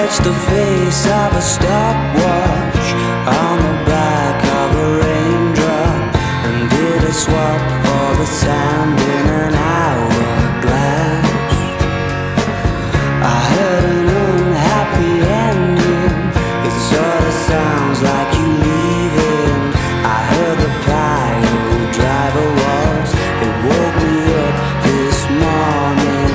It's the face of a stopwatch on the back of a raindrop, and did a swap for the sand in an hourglass. I heard an unhappy ending. It sort of sounds like you leaving. I heard the pile driver waltz. It woke me up this morning.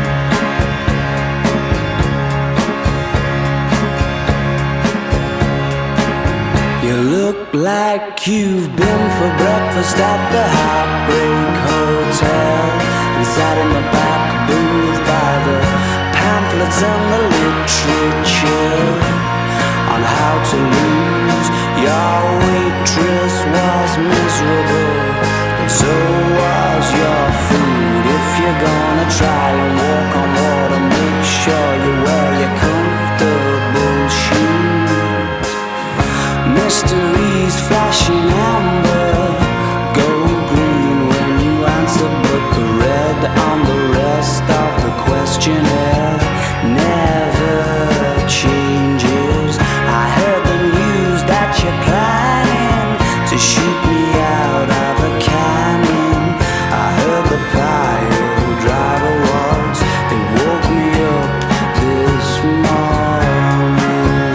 You look like you've been for breakfast at the Heartbreak Hotel, and sat in the back booth by the pamphlets and the literature on how to lose. Your waitress was miserable, and so was your food. If you're gonna try and walk on water, make sure you wear your comfortable shoes. Mysteries flashing amber, go green when you answer, but the red on the rest of the questionnaire never changes. I heard the news that you're planning to shoot me out of a cannon. I heard the pile driver waltz. They woke me up this morning.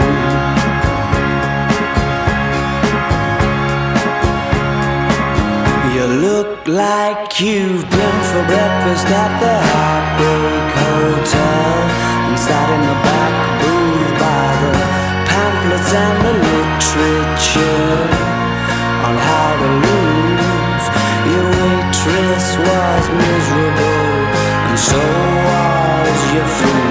You look like you've been for breakfast at the Heartbreak Hotel, and sat in the back booth by the pamphlets and the literature on how to lose. Your waitress was miserable, and so was your food.